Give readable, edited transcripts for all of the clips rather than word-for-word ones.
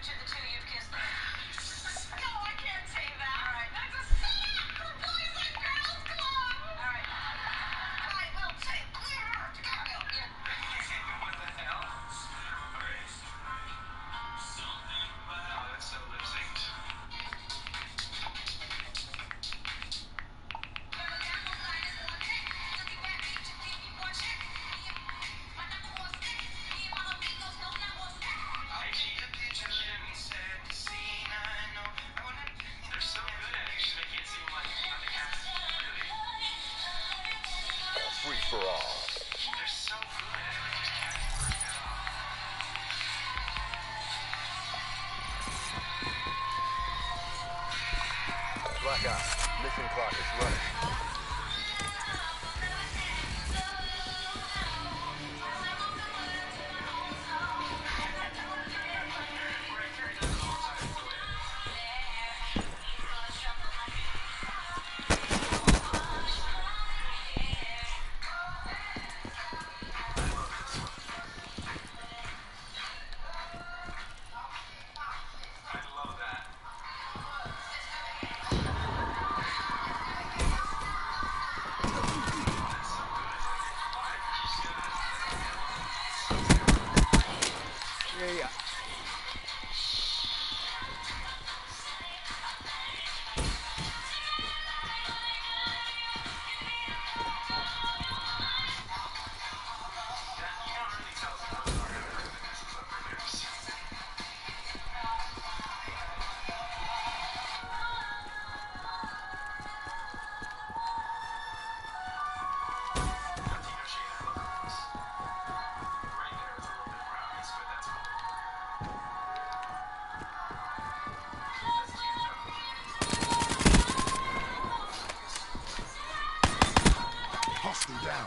Free for all. Blackout. Mission clock is running. Yeah. Hostile down.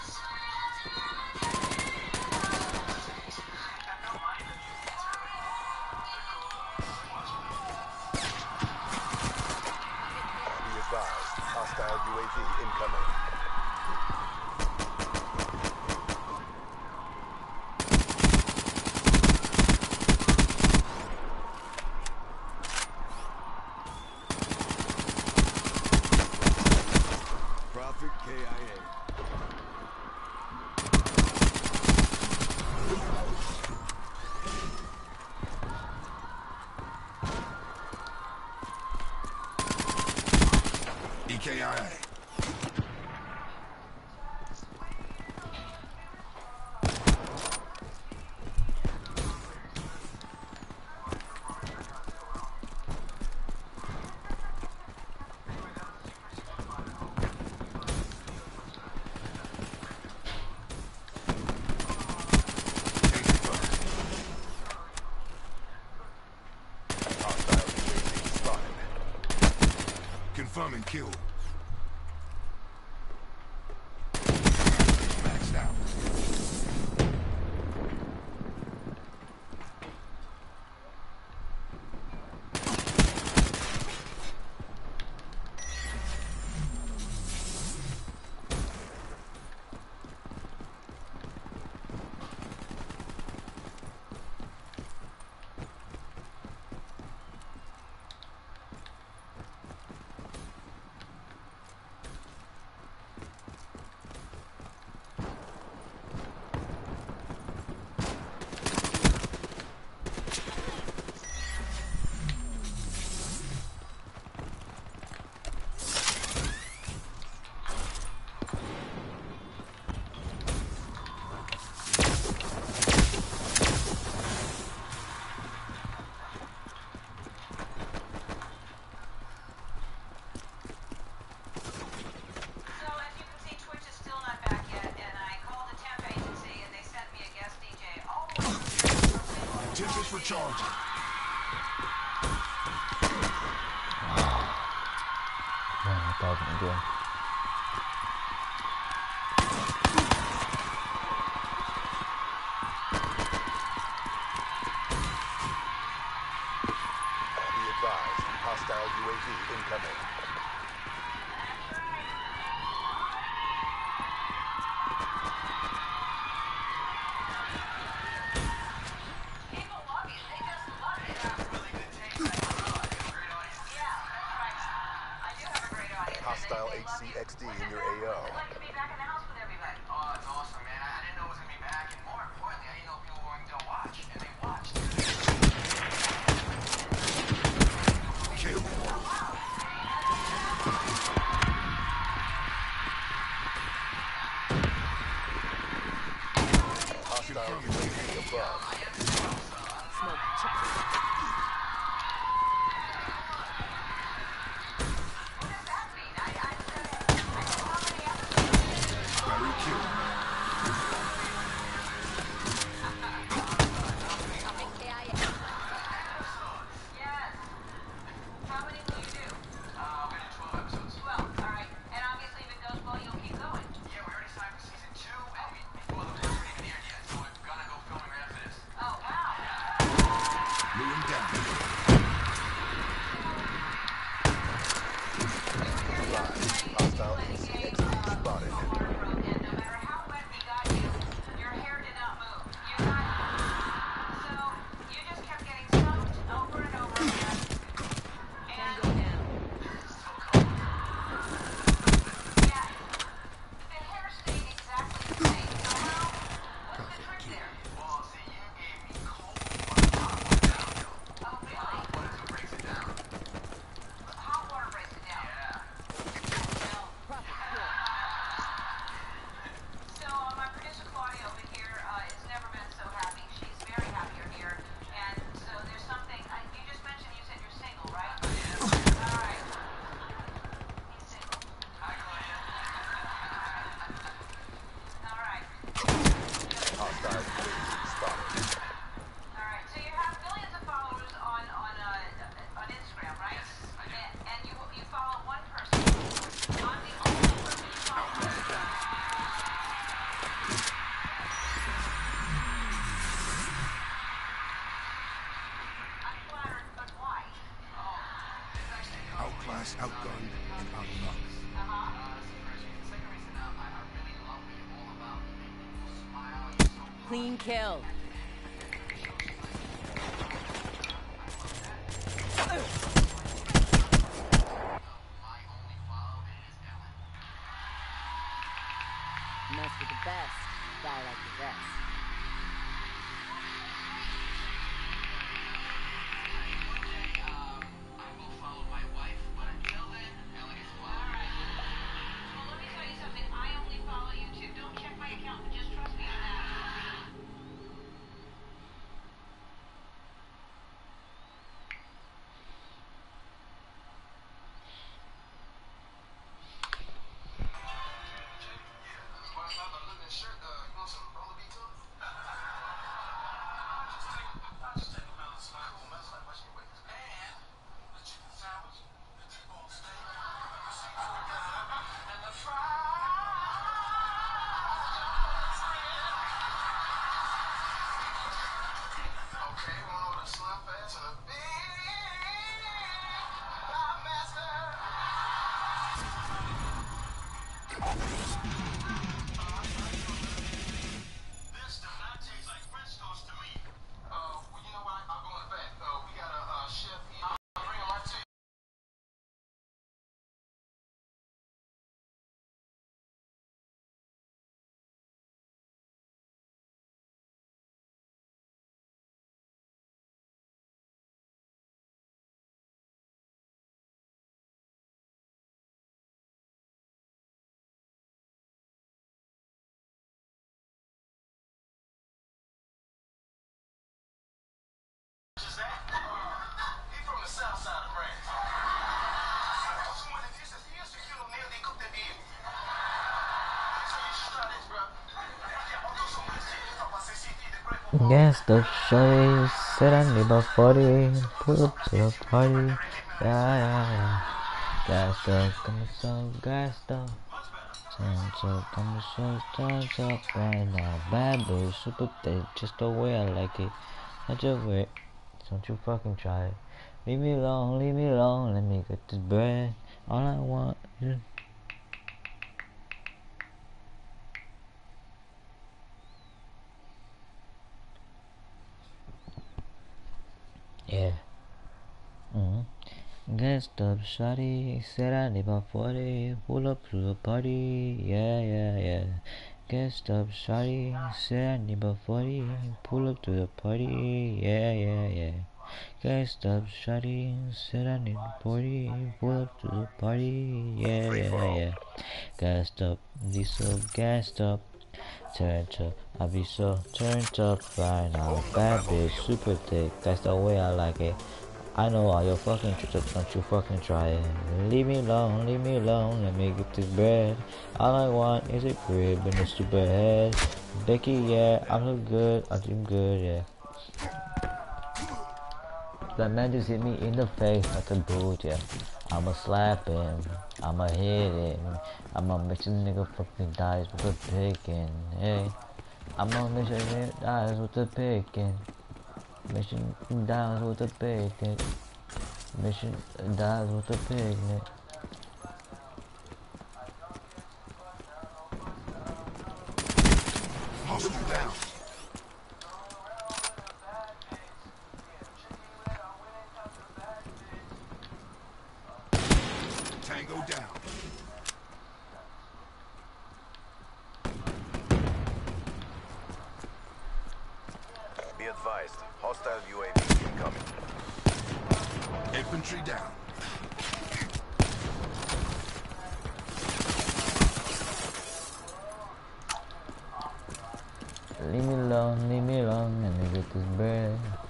Be advised, hostile UAV incoming. Prophet KIA. EKIA. Confirming kill. Maxed out. Tickets for charging. Yeah, talking again. Be advised, hostile UAV incoming. XD in your AO. I'd like to be back in the house with everybody. Oh, it's awesome, man. I didn't know it was gonna be back, and more importantly, I didn't know people were gonna watch, and they watched. Kill. Hostile UAV above. Very cute. Yes. How many will you do? We're gonna do 12 episodes. 12. All right. And obviously, if it goes well, you'll keep going. Yeah, we already signed for season 2, and well, the first one even aired yet, so we're gonna go filming right after this. Oh, wow. Moving down. Hostile ECXD spotted. And no matter how wet we got you, your hair did not move. You got so you just kept getting soaked over and over again. And yeah, the hair stayed exactly the same. So what's the trick there? Well, see, you gave me cold water downhill. Oh, really? What is it breaks it down? Hot water breaks it down. Yeah. So my producer Claudia over here has never been so happy. She's very happy you're here. And so there's something, you just mentioned you said you're single, right? All right. He's single. Hi, Claudia. All right. Hostile UAV spotted. All right. So you have millions of followers on Instagram, right? Yes, I do. And you follow one person. I'm the only person you follow. I'm flattered, but why? Outclassed, outgunned, and outloved. Clean kill. Mess with the best, die like the rest. I will follow my wife, but until then, Ellie is following. Well, let me tell you something. I only follow you too. Don't check my account, but just trust me on that. This does not taste like French toast to me. Well, you know what? I'll go in the back. We got a chef here. I'll bring him right to you. Is that? He's from the south side of France. Gangsta shawty, said I need about 40. Pull up to the party. Yeah, yeah, yeah. Gassed up, coming so gassed up. Turns up, coming so turns up right now. Bad boy, super thick, just the way I like it. Not your way, don't you fucking try it. Leave me alone, let me get this bread. All I want is... Yeah. Gassed up shawty, said I need about 40, pull up to the party, yeah, yeah, yeah. Gassed up shawty, said I need about 40, pull up to the party, yeah, yeah, yeah. Gassed up shawty, said I need a 40, pull up to the party, yeah, yeah, yeah. Gassed up, be so gassed up, turned up, I be so turned up right now. Bad bitch, super thick, that's the way I like it. I know all your fucking tricks, don't you fucking try it. Leave me alone, let me get this bread. All I want is a crib and a stupid head. Becky, yeah, I'm so good, I do good, yeah. That man just hit me in the face like a boot, yeah. I'ma slap him, I'ma hit him, I'ma make this nigga fucking dies with a pickin', hey. I'ma make sure nigga dies with the pickin'. Mission dies with a picnic. Mission dies with a picnic. Hostile down. Tango down. Be advised, hostile UAV incoming. Infantry down. Leave me alone, let me get this bread.